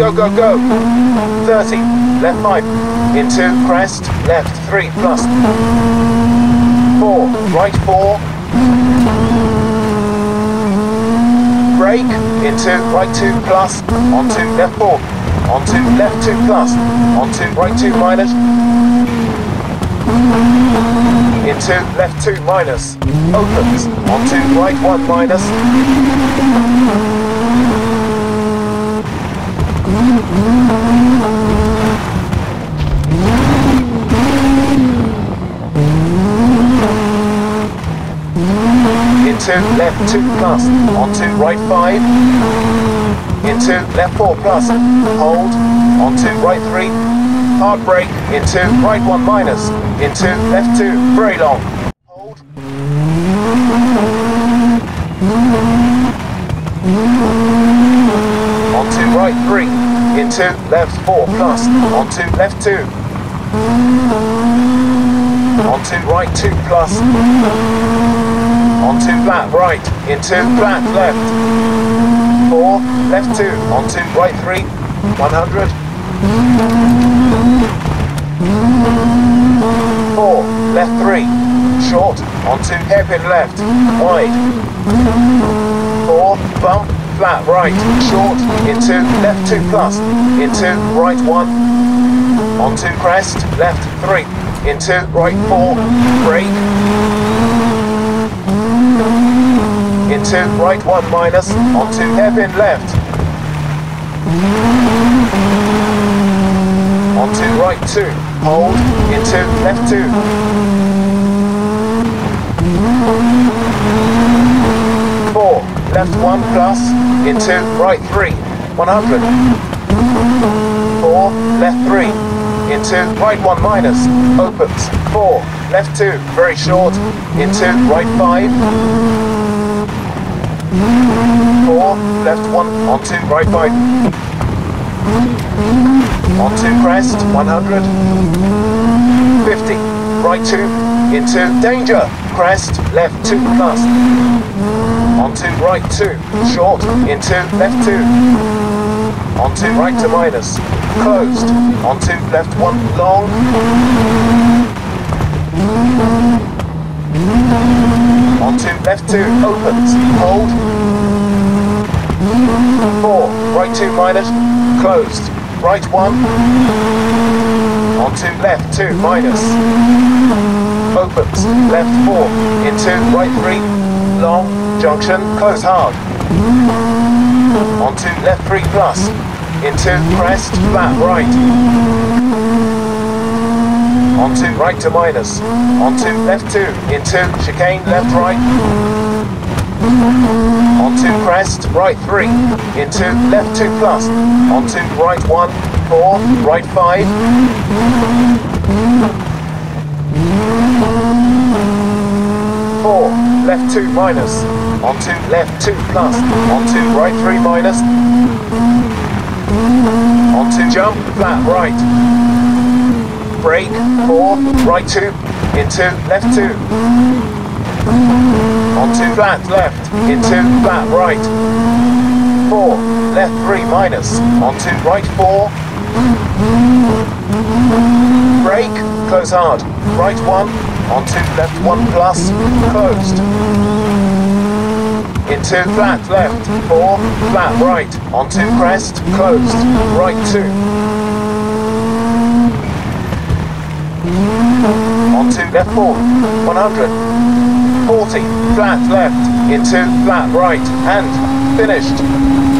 go, go, go. 30, left 5, into crest, left 3 plus. 4, right 4. Brake, into right 2 plus, onto left 4, onto left 2 plus, onto right 2 minus, into left 2 minus, opens, onto right 1 minus, into left 2 plus, onto right 5, into left 4 plus, hold, onto right 3, hard brake, into right 1 minus, into left 2, very long, hold, onto right 3, into left 4 plus, onto left 2, onto right 2 plus, onto flat right, into flat left, 4, left 2, onto right 3, 100, 4, left 3, short, onto hairpin left, wide, 4, bump, flat right, short, into left 2 plus, into right 1, onto crest, left 3, into right 4, brake, into right 1 minus, onto hairpin left, onto right 2, hold, into left 2, 4, left 1 plus, into right 3, 100, 4, left 3, into right 1 minus, opens, 4, left 2, very short, into right 5, 4, left 1, onto right 5, onto crest, 100, 50, right 2, into danger, crest, left 2 plus, onto right 2, short, into left 2, onto right to minus, closed, onto left 1, long, onto left 2, opens, hold, 4, right 2 minus, closed, right 1, onto left 2 minus, opens, left 4, into right 3, long, junction, close hard, onto left 3 plus, into crest, flat right, onto right to minus, onto left 2, into chicane, left right, onto crest, right 3, into left 2 plus, onto right 1, 4, right 5, 4, left 2 minus, onto left 2 plus, onto right 3 minus, onto jump, flat right, brake, 4, right 2, into left 2, onto flat left, into flat right, 4, left 3 minus, onto right 4, brake, close hard, right 1, onto left 1 plus, closed, into flat left, 4, flat right, onto crest, closed, right 2, onto left 4, 100, 40, flat left, into flat right, and finished.